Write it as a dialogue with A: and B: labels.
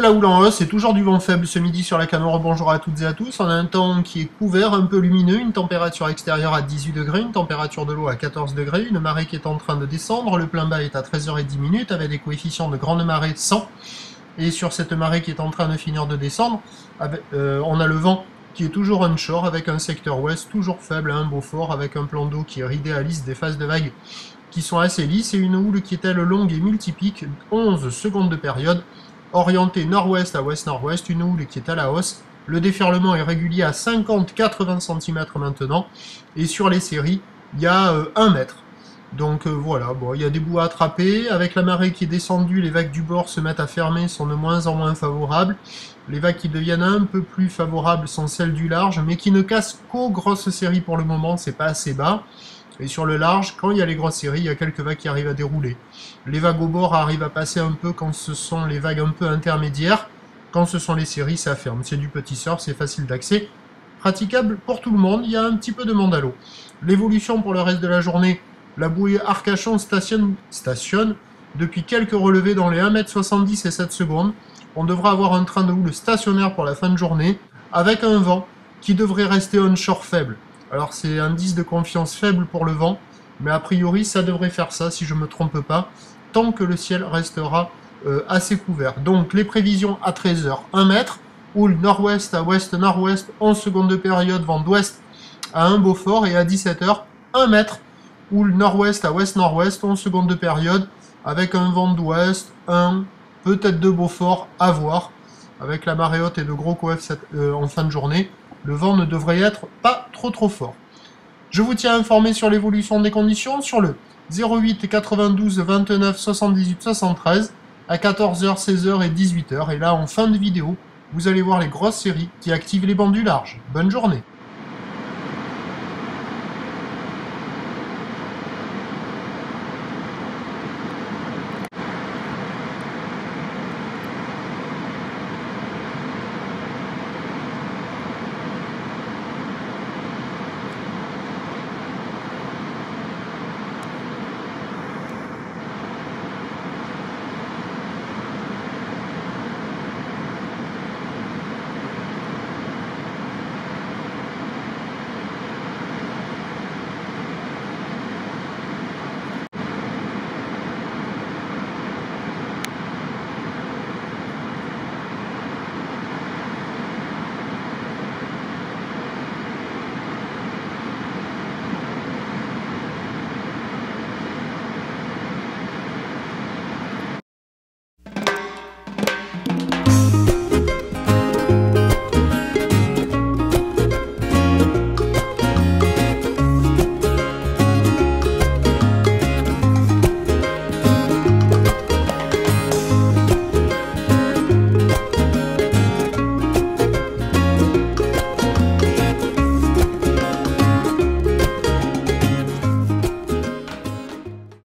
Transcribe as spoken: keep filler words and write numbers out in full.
A: la houle en hausse, c'est toujours du vent faible ce midi sur la Camorre. Bonjour à toutes et à tous. On a un temps qui est couvert, un peu lumineux, une température extérieure à dix-huit degrés, une température de l'eau à quatorze degrés, une marée qui est en train de descendre. Le plein bas est à treize heures dix avec des coefficients de grande marée cent. Et sur cette marée qui est en train de finir de descendre, avec, euh, on a le vent qui est toujours onshore avec un secteur ouest toujours faible à un Beaufort avec un plan d'eau qui est ridé à lisse, des phases de vagues qui sont assez lisses et une houle qui est elle longue et multipique, onze secondes de période, orientée nord-ouest à ouest-nord-ouest, une houle qui est à la hausse. Le déferlement est régulier à cinquante à quatre-vingts centimètres maintenant, et sur les séries, il y a euh, un mètre. Donc euh, voilà, bon, il y a des bouts à attraper. Avec la marée qui est descendue, les vagues du bord se mettent à fermer, sont de moins en moins favorables. Les vagues qui deviennent un peu plus favorables sont celles du large, mais qui ne cassent qu'aux grosses séries pour le moment, c'est pas assez bas. Et sur le large, quand il y a les grosses séries, il y a quelques vagues qui arrivent à dérouler. Les vagues au bord arrivent à passer un peu quand ce sont les vagues un peu intermédiaires. Quand ce sont les séries, ça ferme. C'est du petit surf, c'est facile d'accès. Praticable pour tout le monde, il y a un petit peu de monde à l'eau. L'évolution pour le reste de la journée, la bouée Arcachon stationne, stationne depuis quelques relevés dans les un mètre soixante-dix et sept secondes. On devra avoir un train de houle stationnaire pour la fin de journée, avec un vent qui devrait rester onshore faible. Alors c'est un indice de confiance faible pour le vent, mais a priori ça devrait faire ça si je ne me trompe pas, tant que le ciel restera euh, assez couvert. Donc les prévisions à treize heures, un mètre, houle nord-ouest à ouest-nord-ouest, onze secondes de période, vent d'ouest à un Beaufort, et à dix-sept heures, un mètre, houle nord-ouest à ouest-nord-ouest, onze secondes de période, avec un vent d'ouest, un, peut-être deux Beaufort, à voir, avec la marée haute et de gros coefs euh, en fin de journée. Le vent ne devrait être pas trop trop fort. Je vous tiens informé sur l'évolution des conditions sur le zéro huit quatre-vingt-douze vingt-neuf soixante-dix-huit soixante-treize à quatorze heures, seize heures et dix-huit heures. Et là, en fin de vidéo, vous allez voir les grosses séries qui activent les bancs du large. Bonne journée!